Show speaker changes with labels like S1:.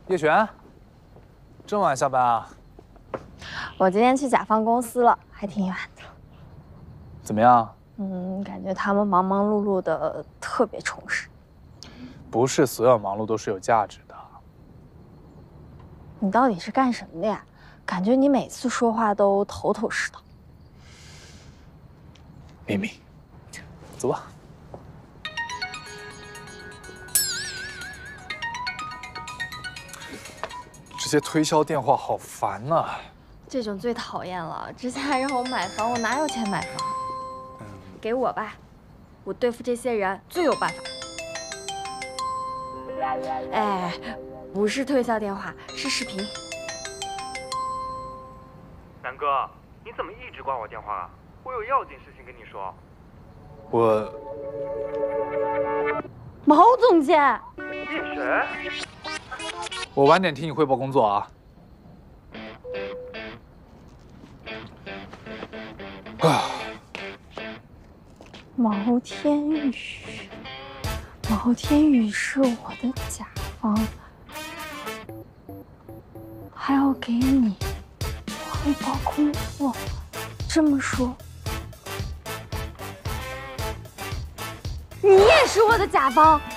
S1: 叶璇，这么晚下班啊？
S2: 我今天去甲方公司了，还挺远的。
S1: 怎么样？
S2: 感觉他们忙忙碌碌的，特别充实。
S1: 不是所有忙碌都是有价值的。
S2: 你到底是干什么的呀？感觉你每次说话都头头是道。
S1: 秘密，走吧。这些推销电话好烦呐！
S2: 这种最讨厌了。之前还让我买房，我哪有钱买房？给我吧，我对付这些人最有办法。哎，不是推销电话，是视频。
S3: 南哥，你怎么一直挂我电话啊？我有要紧事情跟你说。
S2: 毛总监，
S3: 叶璇，
S1: 我晚点听你汇报工作啊。
S2: 毛天宇，毛天宇是我的甲方，还要给你汇报工作。这么说，你也是我的甲方？